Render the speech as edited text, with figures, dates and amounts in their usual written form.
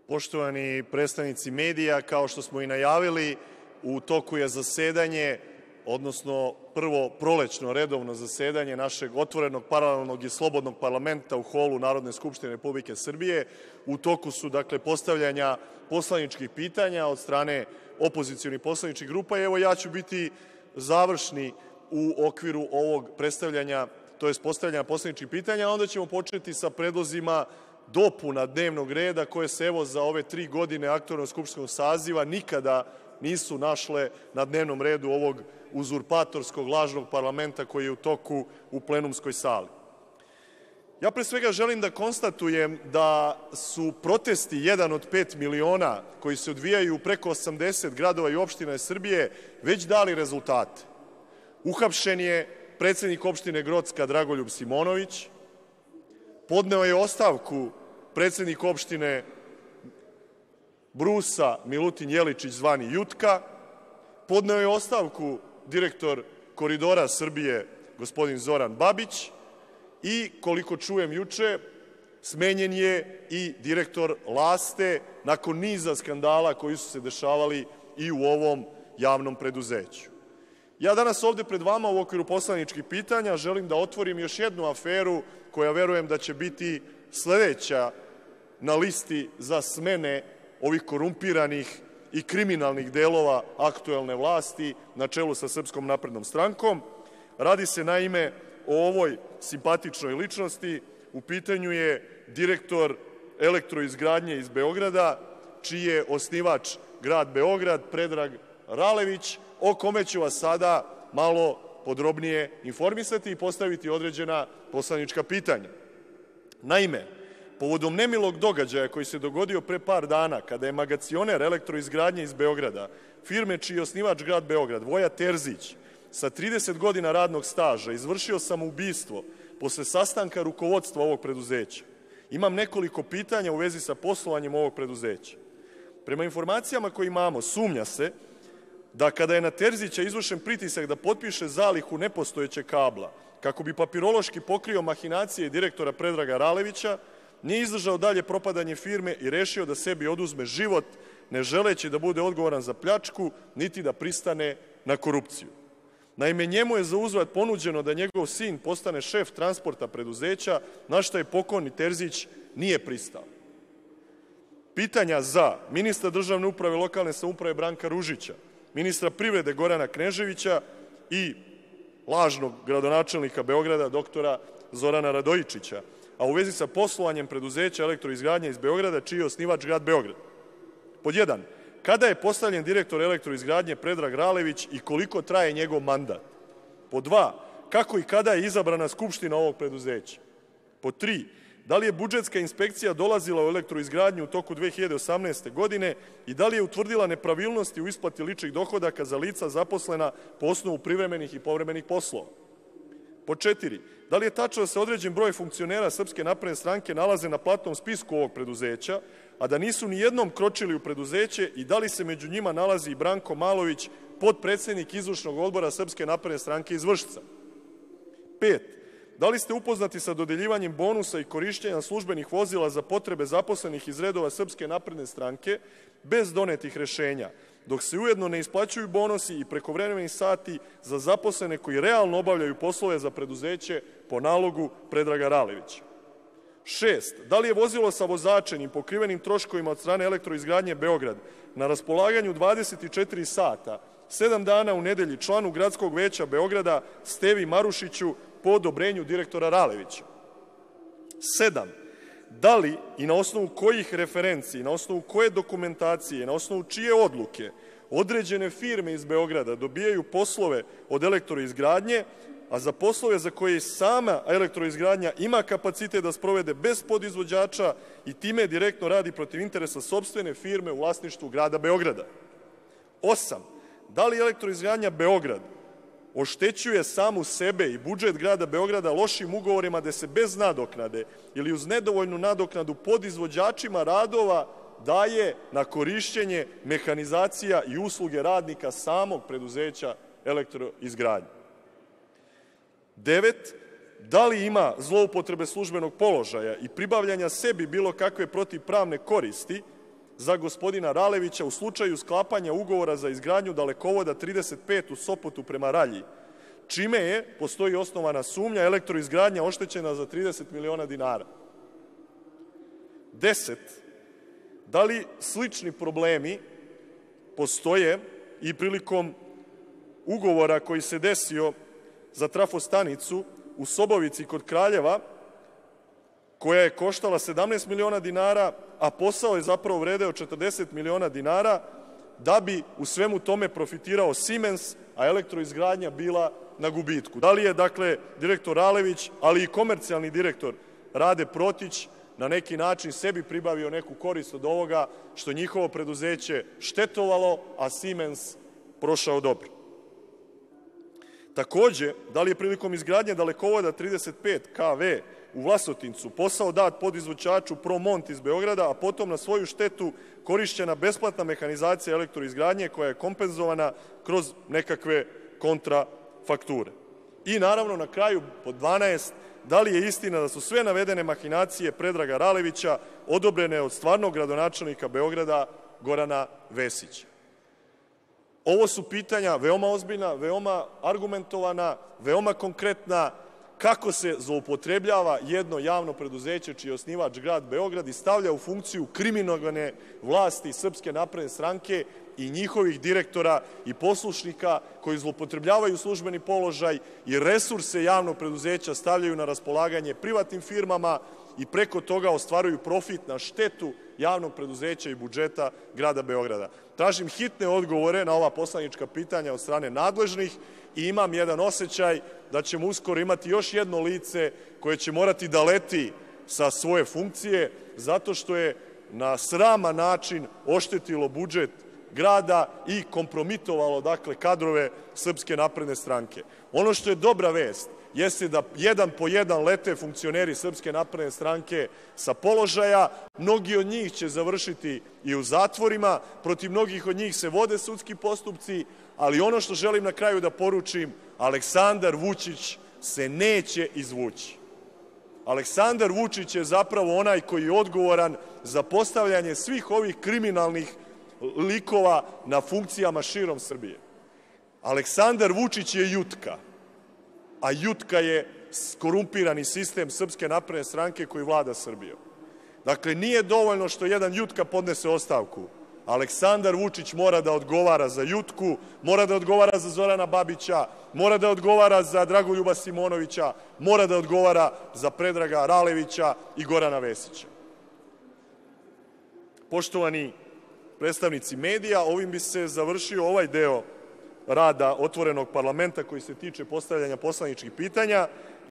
Poštovani predstavnici medija, kao što smo i najavili, u toku je zasedanje, odnosno prvo prolećno redovno zasedanje našeg otvorenog, paralelnog i slobodnog parlamenta u holu Narodne skupštine Republike Srbije. U toku su, postavljanja poslaničkih pitanja od strane opozicionih poslaničkih grupa i evo ja ću biti završni u okviru ovog predstavljanja, to jest postavljanja poslaničkih pitanja, a onda ćemo početi sa predlozima dopuna dnevnog reda koje se evo za ove 3 godine aktuelnog skupštinskog saziva nikada nisu našle na dnevnom redu ovog uzurpatorskog lažnog parlamenta koji je u toku u plenumskoj sali. Ja pre svega želim da konstatujem da su protesti jedan od 5 miliona koji se odvijaju u preko 80 gradova i opština Srbije već dali rezultate. Uhapšen je predsednik opštine Grocka Dragoljub Simonović, podneo je ostavku predsednik opštine Brusa Milutin Jeličić zvani Jutka, podneo je ostavku direktor Koridora Srbije gospodin Zoran Babić i, koliko čujem juče, smenjen je i direktor Laste nakon niza skandala koji su se dešavali i u ovom javnom preduzeću. Ja danas ovde pred vama u okviru poslaničkih pitanja želim da otvorim još jednu aferu koja verujem da će biti sledeća na listi za smene ovih korumpiranih i kriminalnih delova aktuelne vlasti na čelu sa Srpskom naprednom strankom. Radi se naime o ovoj simpatičnoj ličnosti. U pitanju je direktor Elektroizgradnje iz Beograda, čiji je osnivač grad Beograd, Predrag Ralević, o kome ću vas sada malo podrobnije informisati i postaviti određena poslanička pitanja. Naime, povodom nemilog događaja koji se dogodio pre par dana, kada je magacioner Elektroizgradnje iz Beograda, firme čiji je osnivač grad Beograd, Voja Terzić, sa 30 godina radnog staža izvršio samoubistvo posle sastanka rukovodstva ovog preduzeća, imam nekoliko pitanja u vezi sa poslovanjem ovog preduzeća. Prema informacijama koje imamo, sumnja se da kada je na Terzića izvršen pritisak da potpiše zalihu nepostojećeg kabla, kako bi papirološki pokrio mahinacije direktora Predraga Ralevića, nije izdržao dalje propadanje firme i rešio da sebi oduzme život, ne želeći da bude odgovoran za pljačku, niti da pristane na korupciju. Naime, njemu je za uzvrat ponuđeno da njegov sin postane šef transporta preduzeća, na šta je pokojni Terzić nije pristao. Pitanja za ministra državne uprave i lokalne samouprave Branka Ružića, ministra privrede Gorana Kneževića i lažnog gradonačelnika Beograda doktora Zorana Radojičića, a u vezi sa poslovanjem preduzeća Elektroizgradnje iz Beograda, čiji je osnivač grad Beograd. Pod 1. Kada je postavljen direktor Elektroizgradnje Predrag Ralević i koliko traje njegov mandat? Pod 2. Kako i kada je izabrana skupština ovog preduzeća? Pod 3. Da li je budžetska inspekcija dolazila u Elektroizgradnju u toku 2018. godine i da li je utvrdila nepravilnosti u isplati ličnih dohodaka za lica zaposlena po osnovu privremenih i povremenih poslova? Pod 4. Da li je tačno da se određen broj funkcionera Srpske napredne stranke nalaze na platnom spisku ovog preduzeća, a da nisu ni jednom kročili u preduzeće i da li se među njima nalazi i Branko Malović, potpredsednik izvršnog odbora Srpske napredne stranke iz Vršca? 5. Da li ste upoznati sa dodeljivanjem bonusa i korišćenja službenih vozila za potrebe zaposlenih iz redova Srpske napredne stranke bez donetih rešenja, dok se ujedno ne isplaćuju bonusi i prekovremeni sati za zaposlene koji realno obavljaju poslove za preduzeće po nalogu Predraga Ralevića? 6. Da li je vozilo sa vozačem i pokrivenim troškovima od strane Elektroizgradnje Beograd na raspolaganju 24 sata, 7 dana u nedelji članu Gradskog veća Beograda Stevi Marušiću po odobrenju direktora Ralevića? 7. Da li i na osnovu kojih referenci, na osnovu koje dokumentacije, na osnovu čije odluke određene firme iz Beograda dobijaju poslove od Elektroizgradnje, a za poslove za koje sama Elektroizgradnja ima kapacitet da sprovede bez podizvođača i time direktno radi protiv interesa sopstvene firme u vlasništvu grada Beograda? 8. Da li Elektroizgradnja Beograd oštećuje samu sebe i budžet grada Beograda lošim ugovorima da se bez nadoknade ili uz nedovoljnu nadoknadu podizvođačima radova daje na korišćenje mehanizacija i usluge radnika samog preduzeća Elektroizgradnje? 9. Da li ima zloupotrebe službenog položaja i pribavljanja sebi bilo kakve protivpravne koristi za gospodina Ralevića u slučaju sklapanja ugovora za izgradnju dalekovoda 35 u Sopotu prema Ralji, čime je, postoji osnovana sumnja, elektroizgradnja oštećena za 30 miliona dinara. 10. Da li slični problemi postoje i prilikom ugovora koji se desio za trafostanicu u Sobovici kod Kraljeva, koja je koštala 17 miliona dinara, a posao je zapravo vredeo 40 miliona dinara, da bi u svemu tome profitirao Siemens, a elektroizgradnja bila na gubitku. Da li je, dakle, direktor Ralević, ali i komercijalni direktor Rade Protić, na neki način sebi pribavio neku korist od ovoga što njihovo preduzeće štetovalo, a Siemens prošao dobro? Takođe, da li je prilikom izgradnje dalekovoda 35 kV u Vlasotincu posao dat podizvođaču Promont iz Beograda, a potom na svoju štetu korišćena besplatna mehanizacija elektroizgradnje koja je kompenzovana kroz nekakve kontrafakture? I naravno na kraju pod 12, da li je istina da su sve navedene mahinacije Predraga Ralevića odobrene od stvarnog gradonačelnika Beograda Gorana Vesića? Ovo su pitanja veoma ozbiljna, veoma argumentovana, veoma konkretna, kako se zloupotrebljava jedno javno preduzeće čiji je osnivač grad Beograd i stavlja u funkciju kriminogene vlasti Srpske napredne stranke i njihovih direktora i poslušnika koji zloupotrebljavaju službeni položaj i resurse javnog preduzeća stavljaju na raspolaganje privatnim firmama i preko toga ostvaruju profit na štetu javnog preduzeća i budžeta grada Beograda. Tražim hitne odgovore na ova poslanička pitanja od strane nadležnih i imam jedan osjećaj da ćemo uskoro imati još jedno lice koje će morati da leti sa svoje funkcije zato što je na sraman način oštetilo budžet grada i kompromitovalo, dakle, kadrove Srpske napredne stranke. Ono što je dobra vest jeste da jedan po jedan lete funkcioneri Srpske napredne stranke sa položaja. Mnogi od njih će završiti i u zatvorima, protiv mnogih od njih se vode sudski postupci, ali ono što želim na kraju da poručim, Aleksandar Vučić se neće izvući. Aleksandar Vučić je zapravo onaj koji je odgovoran za postavljanje svih ovih kriminalnih likova na funkcijama širom Srbije. Aleksandar Vučić je Jutka, a Jutka je korumpirani sistem Srpske napredne stranke koji vlada Srbijom. Dakle, nije dovoljno što jedan Jutka podnese ostavku. Aleksandar Vučić mora da odgovara za Jutku, mora da odgovara za Zorana Babića, mora da odgovara za Dragoljuba Simonovića, mora da odgovara za Predraga Ralevića i Gorana Vesića. Poštovani predstavnici medija, ovim bi se završio ovaj deo rada Otvorenog parlamenta koji se tiče postavljanja poslaničkih pitanja.